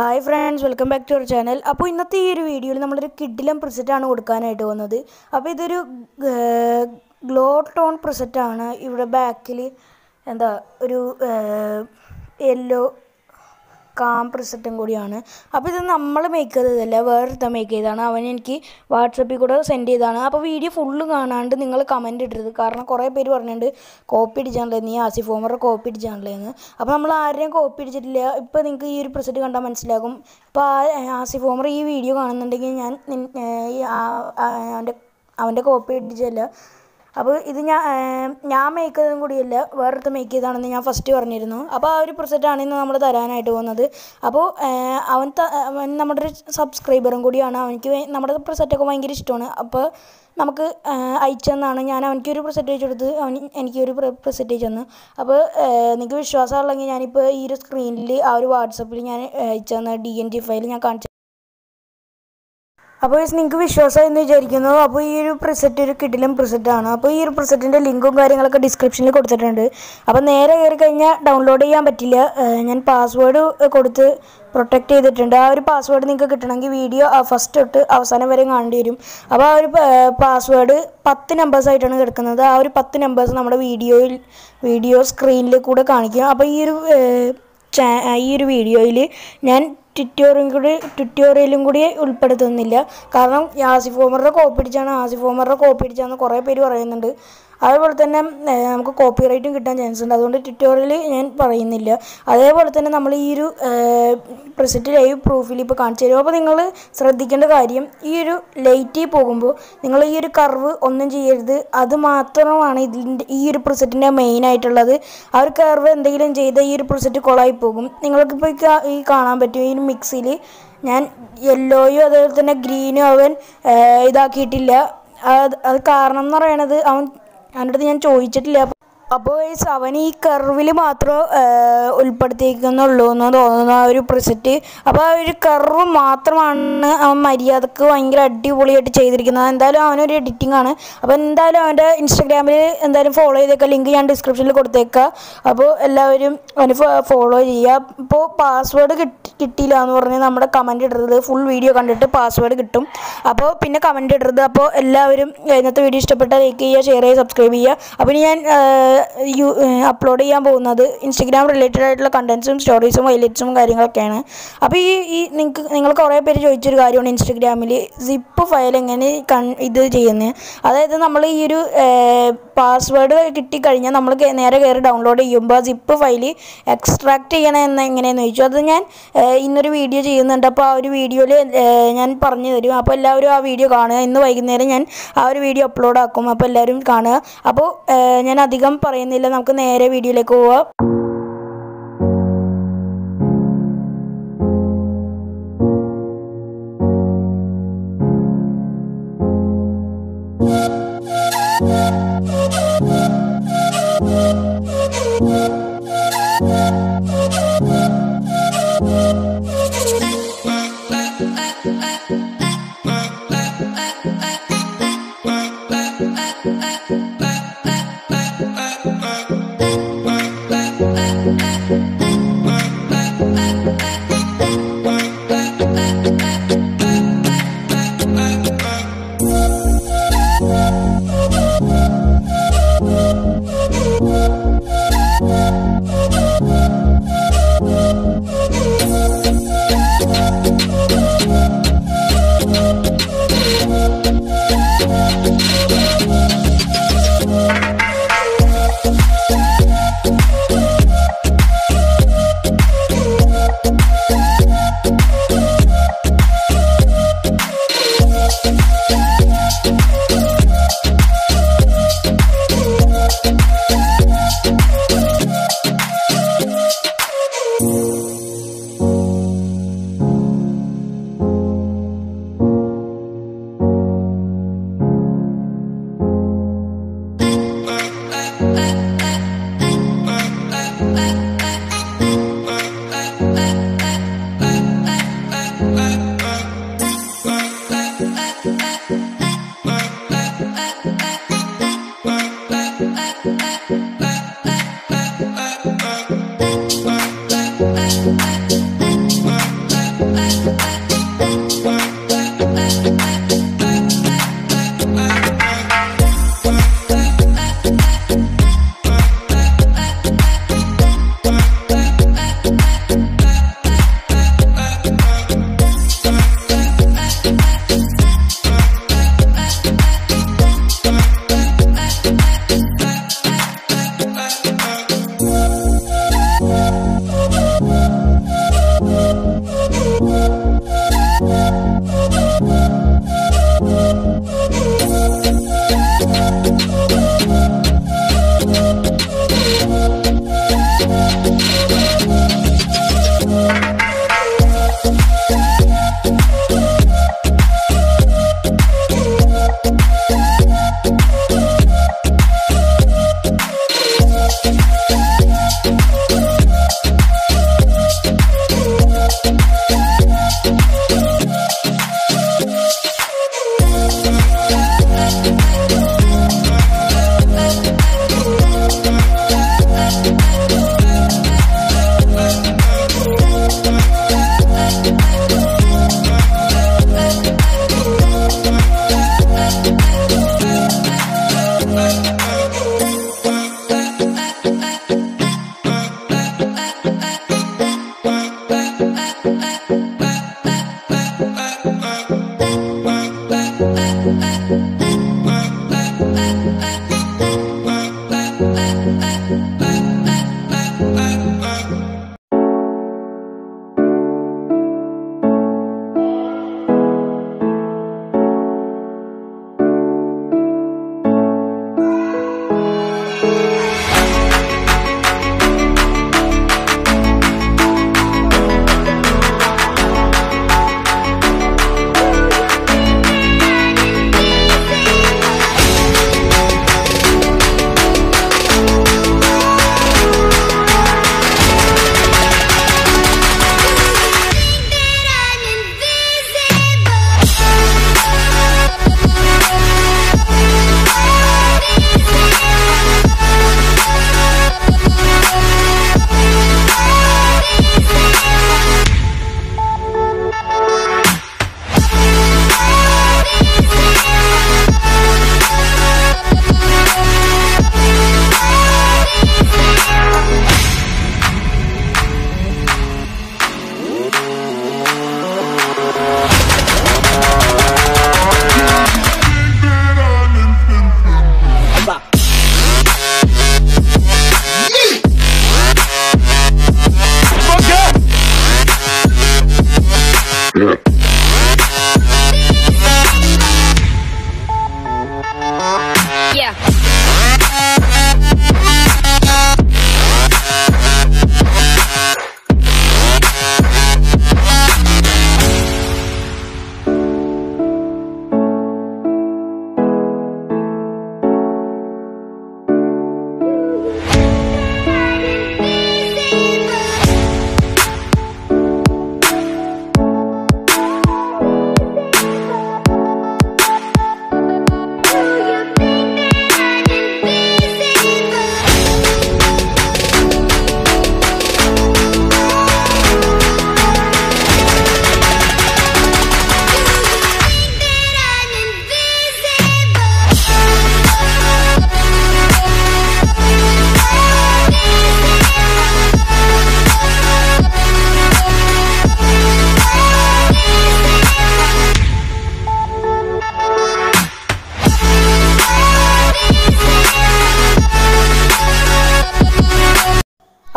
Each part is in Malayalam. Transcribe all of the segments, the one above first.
Hi friends, welcome back to our channel. അപ്പോൾ ഇന്നത്തെ ഈ ഒരു വീഡിയോയിൽ നമ്മളൊരു കിഡിലം പ്രിസെറ്റാണ് കൊടുക്കാനായിട്ട് വന്നത്. അപ്പോൾ ഇതൊരു ഗ്ലോ ടോൺ പ്രിസെറ്റാണ്. ഇവിടെ ബാക്കിൽ ഒരു യെല്ലോ കാം പ്രിസെറ്റും കൂടിയാണ്. അപ്പോൾ ഇത് നമ്മൾ മേക്ക് ചെയ്തതല്ല, വേറൊരുത്തൻ മേക്ക് ചെയ്തതാണ്. അവൻ എനിക്ക് വാട്സപ്പിൽ കൂടെ സെൻഡ് ചെയ്തതാണ്. അപ്പോൾ വീഡിയോ ഫുള്ള് കാണാണ്ട് നിങ്ങൾ കമൻറ്റ് ഇട്ടരുത്. കാരണം കുറേ പേര് പറഞ്ഞിട്ടുണ്ട് കോപ്പി അടിച്ചാണല്ലേ, നീ ആസിഫ് ഓമറുടെ കോപ്പി അടിച്ചാണല്ലേന്ന്. അപ്പോൾ നമ്മൾ ആരെയും കോപ്പി അടിച്ചിട്ടില്ല. ഇപ്പോൾ നിങ്ങൾക്ക് ഈ ഒരു പ്രിസെറ്റ് കണ്ടാൽ മനസ്സിലാകും. ഇപ്പോൾ ആസിഫ് ഓമർ ഈ വീഡിയോ കാണുന്നുണ്ടെങ്കിൽ ഞാൻ അവൻ്റെ കോപ്പി അടിച്ചല്ല. അപ്പോൾ ഇത് ഞാൻ മേക്ക് ചെയ്തതും കൂടിയല്ല, വേറൊരുത്തർ മേക്ക് ചെയ്താണെന്ന് ഞാൻ ഫസ്റ്റ് പറഞ്ഞിരുന്നു. അപ്പോൾ ആ ഒരു പ്രിസെറ്റാണ് ഇന്ന് നമ്മൾ തരാനായിട്ട് പോകുന്നത്. അപ്പോൾ അവൻ നമ്മുടെ ഒരു സബ്സ്ക്രൈബറും കൂടിയാണ്. അവനിക്ക് നമ്മുടെ പ്രിസെറ്റൊക്കെ ഭയങ്കര ഇഷ്ടമാണ്. അപ്പോൾ നമുക്ക് അയച്ചെന്നാണ്. ഞാൻ അവനിക്കൊരു പ്രിസെറ്റ് അയച്ചു കൊടുത്ത്, എനിക്കൊരു പ്രിസെറ്റ് അയച്ചു തന്നു. അപ്പോൾ നിങ്ങൾക്ക് വിശ്വാസമുള്ളെങ്കിൽ ഞാനിപ്പോൾ ഈ ഒരു സ്ക്രീനിൽ ആ ഒരു വാട്സപ്പിൽ ഞാൻ അയച്ചു തന്ന DNG ഫയൽ ഞാൻ കാണിച്ചു. അപ്പോൾ നിങ്ങൾക്ക് വിശ്വാസം എന്ന് വിചാരിക്കുന്നു. അപ്പോൾ ഈ ഒരു പ്രിസെറ്റ് ഒരു കിഡിലം പ്രിസെറ്റാണ്. അപ്പോൾ ഈ ഒരു പ്രിസെറ്റിൻ്റെ ലിങ്കും കാര്യങ്ങളൊക്കെ ഡിസ്ക്രിപ്ഷനിൽ കൊടുത്തിട്ടുണ്ട്. അപ്പോൾ നേരെ കയറി കഴിഞ്ഞാൽ ഡൗൺലോഡ് ചെയ്യാൻ പറ്റില്ല. ഞാൻ പാസ്വേഡ് കൊടുത്ത് പ്രൊട്ടക്റ്റ് ചെയ്തിട്ടുണ്ട്. ആ ഒരു പാസ്വേഡ് നിങ്ങൾക്ക് കിട്ടണമെങ്കിൽ വീഡിയോ ഫസ്റ്റ് തൊട്ട് അവസാനം വരെ കാണേണ്ടി വരും. അപ്പോൾ ആ ഒരു പാസ്വേഡ് 10 നമ്പേഴ്സായിട്ടാണ് കിടക്കുന്നത്. ആ ഒരു 10 നമ്പേഴ്സ് നമ്മുടെ വീഡിയോ സ്ക്രീനിൽ കൂടെ കാണിക്കും. അപ്പോൾ ഈ ഒരു വീഡിയോയിൽ ഞാൻ ട്യൂട്ടോറിയലും കൂടി ഉൾപ്പെടുത്തുന്നില്ല. കാരണം ആസിഫ് ഓമറുടെ കോപ്പി അടിച്ചാണെന്ന് കുറേ പേര് പറയുന്നുണ്ട്. അതേപോലെ തന്നെ നമുക്ക് കോപ്പിറൈറ്റും കിട്ടാൻ ചാൻസ് ഉണ്ട്. അതുകൊണ്ട് ട്യൂട്ടോറിയൽ ഞാൻ പറയുന്നില്ല. അതേപോലെ തന്നെ നമ്മൾ ഈ ഒരു പ്രിസെറ്റ് ലൈവ് പ്രൂഫിൽ ഇപ്പോൾ കാണിച്ചു തരും. അപ്പോൾ നിങ്ങൾ ശ്രദ്ധിക്കേണ്ട കാര്യം, ഈ ഒരു ലൈറ്റിൽ പോകുമ്പോൾ നിങ്ങൾ ഈ ഒരു കർവ് ഒന്നും ചെയ്യരുത്. അത് മാത്രമാണ് ഈ ഒരു പ്രിസെറ്റിൻ്റെ മെയിനായിട്ടുള്ളത്. ആ ഒരു കർവ് എന്തെങ്കിലും ചെയ്താൽ ഈ ഒരു പ്രിസെറ്റ് കൊളായി പോകും. നിങ്ങൾക്കിപ്പോൾ ഈ കാണാൻ പറ്റും, ഈ ഒരു മിക്സിൽ ഞാൻ യെല്ലോയും അതേപോലെ തന്നെ ഗ്രീനും അവൻ ഇതാക്കിയിട്ടില്ല. അത് കാരണം എന്ന് പറയണത് അവൻ്റെ അടുത്ത് ഞാൻ ചോദിച്ചിട്ടില്ല. അപ്പോൾ അവൻ ഈ കർവിൽ മാത്രം ഉൾപ്പെടുത്തിയിരിക്കുന്നുള്ളൂ എന്ന് തോന്നുന്നു ആ ഒരു പ്രിസെറ്റ്. അപ്പോൾ ആ ഒരു കർവ് മാത്രമാണ് അവൻ മര്യാദക്ക് ഭയങ്കര അടിപൊളിയായിട്ട് ചെയ്തിരിക്കുന്നത്. എന്തായാലും അവനൊരു എഡിറ്റിംഗ് ആണ്. അപ്പോൾ എന്തായാലും അവൻ്റെ ഇൻസ്റ്റാഗ്രാമിൽ എന്തായാലും ഫോളോ ചെയ്തേക്കാം. ലിങ്ക് ഞാൻ ഡിസ്ക്രിപ്ഷനിൽ കൊടുത്തേക്കാം. അപ്പോൾ എല്ലാവരും അവന് ഫോളോ ചെയ്യുക. ഇപ്പോൾ പാസ്വേഡ് കിട്ടിയില്ല എന്ന് പറഞ്ഞ് നമ്മുടെ കമൻറ്റ് ഇടരുത്. ഫുൾ വീഡിയോ കണ്ടിട്ട് പാസ്വേഡ് കിട്ടും. അപ്പോൾ പിന്നെ കമൻറ്റ് ഇടരുത്. അപ്പോൾ എല്ലാവരും ഇന്നത്തെ വീഡിയോ ഇഷ്ടപ്പെട്ടാൽ ലൈക്ക് ചെയ്യുക, ഷെയർ ചെയ്യുക, സബ്സ്ക്രൈബ് ചെയ്യുക. അപ്പോൾ ഞാൻ അപ്ലോഡ് ചെയ്യാൻ പോകുന്നത് ഇൻസ്റ്റഗ്രാം റിലേറ്റഡ് ആയിട്ടുള്ള കണ്ടൻസും സ്റ്റോറീസും ഹൈലൈറ്റ്സും കാര്യങ്ങളൊക്കെയാണ്. അപ്പോൾ നിങ്ങൾ കുറേ പേര് ചോദിച്ചൊരു കാര്യമാണ് ഇൻസ്റ്റഗ്രാമിൽ സിപ്പ് ഫയൽ എങ്ങനെ ഇത് ചെയ്യുന്നത്. അതായത് നമ്മൾ ഈ ഒരു പാസ്വേഡ് കിട്ടിക്കഴിഞ്ഞാൽ നമ്മൾ നേരെ കയറി ഡൗൺലോഡ് ചെയ്യുമ്പോൾ സിപ്പ് ഫയൽ എക്സ്ട്രാക്ട് ചെയ്യണമെന്ന് എങ്ങനെയെന്ന് ചോദിച്ചു. അത് ഞാൻ ഇന്നൊരു വീഡിയോ ചെയ്യുന്നുണ്ട്. അപ്പോൾ ആ ഒരു വീഡിയോയിൽ ഞാൻ പറഞ്ഞു തരും. അപ്പോൾ എല്ലാവരും ആ വീഡിയോ കാണുക. ഇന്ന് വൈകുന്നേരം ഞാൻ ആ ഒരു വീഡിയോ അപ്ലോഡ് ആക്കും. അപ്പോൾ എല്ലാവരും കാണുക. അപ്പോൾ ഞാൻ അധികം പറയുന്നില്ല, നമുക്ക് നേരെ വീഡിയോയിലേക്ക് പോവാം.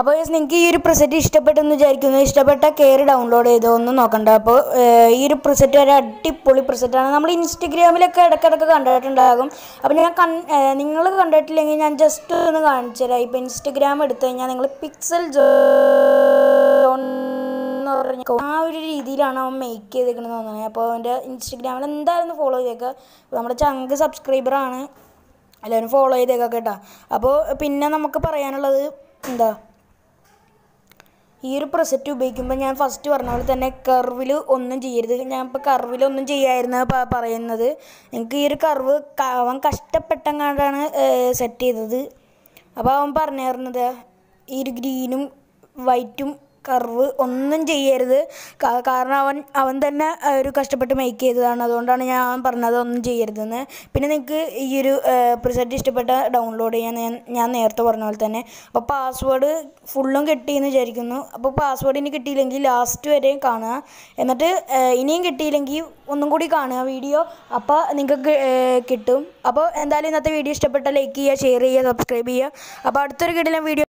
അപ്പോൾ നിങ്ങൾക്ക് ഈ ഒരു പ്രിസെറ്റ് ഇഷ്ടപ്പെട്ടെന്ന് വിചാരിക്കുന്നു. ഇഷ്ടപ്പെട്ട കയറി ഡൗൺലോഡ് ചെയ്തോ, ഒന്നും നോക്കണ്ട. അപ്പോൾ ഈ ഒരു പ്രിസെറ്റ് ഒരു അടിപൊളി പ്രിസെറ്റാണ്. നമ്മൾ ഇൻസ്റ്റഗ്രാമിലൊക്കെ ഇടയ്ക്കിടയ്ക്ക് കണ്ടിട്ടുണ്ടാകും. അപ്പോൾ നിങ്ങൾ കണ്ടിട്ടില്ലെങ്കിൽ ഞാൻ ജസ്റ്റ് ഒന്ന് കാണിച്ചു തരാം. ഇപ്പോൾ ഇൻസ്റ്റഗ്രാം എടുത്തു കഴിഞ്ഞാൽ നിങ്ങൾ പിക്സൽ ജോൺ എന്ന് പറഞ്ഞ ആ ഒരു രീതിയിലാണ് അവൻ മേക്ക് ചെയ്തേക്കണമെന്ന് തോന്നുന്നത്. അപ്പോൾ അവൻ്റെ ഇൻസ്റ്റഗ്രാമിൽ എന്തായാലും ഫോളോ ചെയ്തേക്കുക. നമ്മുടെ ചങ്ക് സബ്സ്ക്രൈബറാണ്, എല്ലാവരും ഫോളോ ചെയ്തേക്കാം കേട്ടോ. അപ്പോൾ പിന്നെ നമുക്ക് പറയാനുള്ളത് എന്താ, ഈ ഒരു പ്രിസെറ്റ് ഉപയോഗിക്കുമ്പോൾ ഞാൻ ഫസ്റ്റ് പറഞ്ഞ പോലെ തന്നെ കർവിൽ ഒന്നും ചെയ്യരുത്. ഞാൻ ഇപ്പോൾ കർവിലൊന്നും ചെയ്യായിരുന്നു പറയുന്നത്. എനിക്ക് ഈ ഒരു കർവ് അവൻ കഷ്ടപ്പെട്ടങ്ങാണ്ടാണ് സെറ്റ് ചെയ്തത്. അപ്പോൾ അവൻ പറഞ്ഞു തരുന്നത് ഈ ഒരു ഗ്രീനും വൈറ്റും കർവ് ഒന്നും ചെയ്യരുത്. കാരണം അവൻ തന്നെ ഒരു കഷ്ടപ്പെട്ട് മേക്ക് ചെയ്തതാണ്. അതുകൊണ്ടാണ് ഞാൻ പറഞ്ഞത് ഒന്നും ചെയ്യരുതെന്ന്. പിന്നെ നിങ്ങൾക്ക് ഈ ഒരു പ്രിസെറ്റ് ഇഷ്ടപ്പെട്ട ഡൗൺലോഡ് ചെയ്യാൻ ഞാൻ നേരത്തെ പറഞ്ഞ പോലെ തന്നെ. അപ്പോൾ പാസ്വേഡ് ഫുള്ളും കിട്ടിയെന്ന് വിചാരിക്കുന്നു. അപ്പോൾ പാസ്വേഡ് ഇനി കിട്ടിയില്ലെങ്കിൽ ലാസ്റ്റ് വരെയും കാണുക. എന്നിട്ട് ഇനിയും കിട്ടിയില്ലെങ്കിൽ ഒന്നും കൂടി കാണുക വീഡിയോ. അപ്പോൾ നിങ്ങൾക്ക് കിട്ടും. അപ്പോൾ എന്തായാലും ഇന്നത്തെ വീഡിയോ ഇഷ്ടപ്പെട്ട ലൈക്ക് ചെയ്യുക, ഷെയർ ചെയ്യുക, സബ്സ്ക്രൈബ് ചെയ്യുക. അപ്പോൾ അടുത്തൊരു കിടിലൻ വീഡിയോ